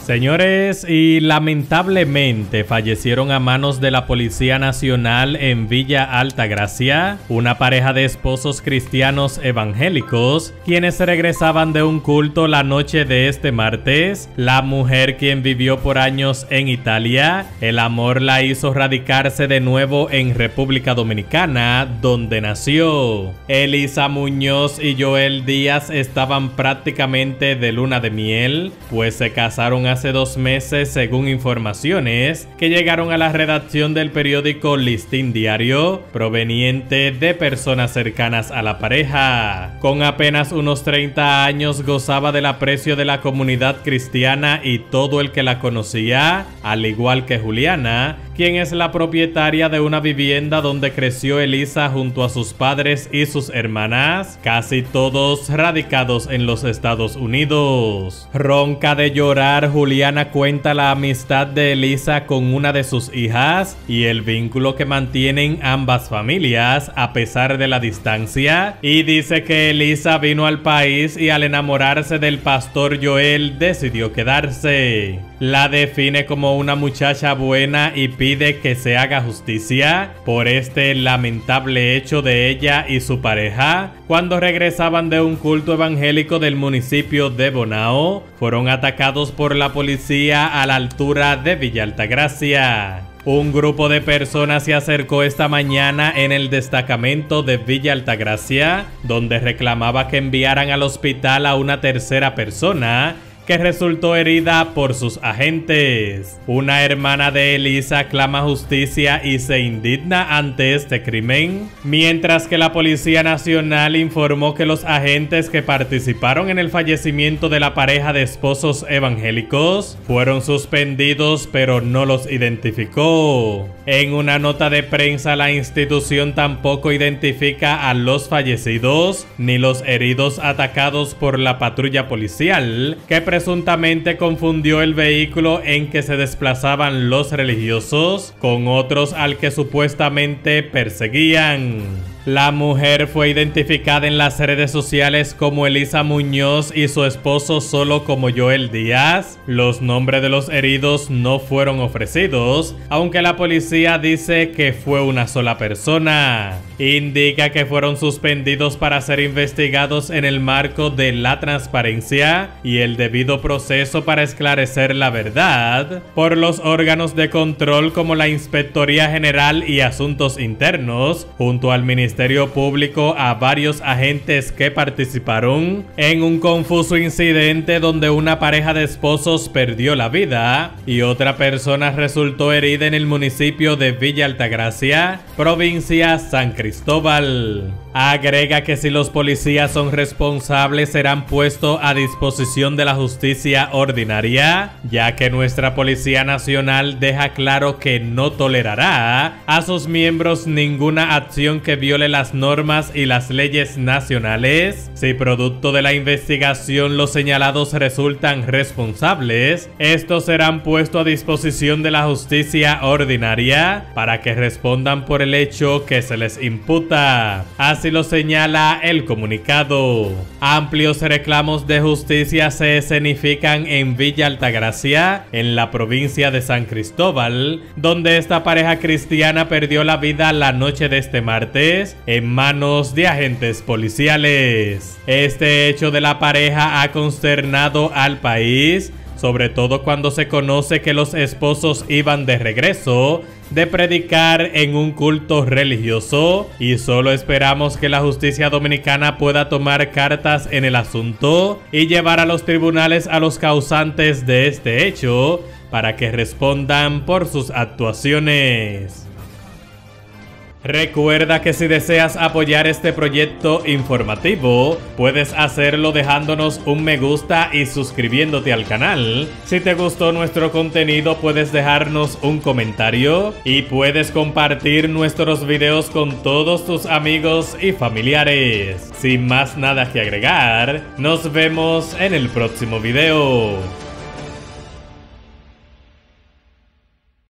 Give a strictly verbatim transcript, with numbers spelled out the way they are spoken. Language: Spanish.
Señores, y lamentablemente fallecieron a manos de la Policía Nacional en Villa Altagracia una pareja de esposos cristianos evangélicos quienes regresaban de un culto la noche de este martes. La mujer, quien vivió por años en Italia, el amor la hizo radicarse de nuevo en República Dominicana, donde nació. Elisa Muñoz y Joel Díaz estaban prácticamente de luna de miel, pues se casaron hace dos meses según informaciones que llegaron a la redacción del periódico Listín Diario, proveniente de personas cercanas a la pareja. Con apenas unos treinta años gozaba del aprecio de la comunidad cristiana y todo el que la conocía, al igual que Juliana, quien es la propietaria de una vivienda donde creció Elisa junto a sus padres y sus hermanas, casi todos radicados en los Estados Unidos. Ronca de llorar, Juliana cuenta la amistad de Elisa con una de sus hijas y el vínculo que mantienen ambas familias a pesar de la distancia, y dice que Elisa vino al país y al enamorarse del pastor Joel decidió quedarse. La define como una muchacha buena y pide que se haga justicia por este lamentable hecho de ella y su pareja. Cuando regresaban de un culto evangélico del municipio de Bonao, fueron atacados por la policía a la altura de Villa Altagracia. Un grupo de personas se acercó esta mañana en el destacamento de Villa Altagracia, donde reclamaba que enviaran al hospital a una tercera persona que resultó herida por sus agentes. Una hermana de Elisa clama justicia y se indigna ante este crimen, mientras que la Policía Nacional informó que los agentes que participaron en el fallecimiento de la pareja de esposos evangélicos fueron suspendidos, pero no los identificó. En una nota de prensa, la institución tampoco identifica a los fallecidos ni los heridos atacados por la patrulla policial, que presuntamente confundió el vehículo en que se desplazaban los religiosos con otros al que supuestamente perseguían. La mujer fue identificada en las redes sociales como Elisa Muñoz y su esposo solo como Joel Díaz. Los nombres de los heridos no fueron ofrecidos, aunque la policía dice que fue una sola persona. Indica que fueron suspendidos para ser investigados en el marco de la transparencia y el debido proceso para esclarecer la verdad por los órganos de control como la Inspectoría General y Asuntos Internos, junto al Ministerio Público, a varios agentes que participaron en un confuso incidente donde una pareja de esposos perdió la vida y otra persona resultó herida en el municipio de Villa Altagracia, provincia San Cristóbal. Agrega que si los policías son responsables serán puestos a disposición de la justicia ordinaria, ya que nuestra Policía Nacional deja claro que no tolerará a sus miembros ninguna acción que viole las normas y las leyes nacionales. Si producto de la investigación los señalados resultan responsables, estos serán puestos a disposición de la justicia ordinaria para que respondan por el hecho que se les imputa. Así lo señala el comunicado. Amplios reclamos de justicia se escenifican en Villa Altagracia, en la provincia de San Cristóbal, donde esta pareja cristiana perdió la vida la noche de este martes en manos de agentes policiales. Este hecho de la pareja ha consternado al país, sobre todo cuando se conoce que los esposos iban de regreso de predicar en un culto religioso, y solo esperamos que la justicia dominicana pueda tomar cartas en el asunto y llevar a los tribunales a los causantes de este hecho para que respondan por sus actuaciones. Recuerda que si deseas apoyar este proyecto informativo, puedes hacerlo dejándonos un me gusta y suscribiéndote al canal. Si te gustó nuestro contenido, puedes dejarnos un comentario y puedes compartir nuestros videos con todos tus amigos y familiares. Sin más nada que agregar, nos vemos en el próximo video.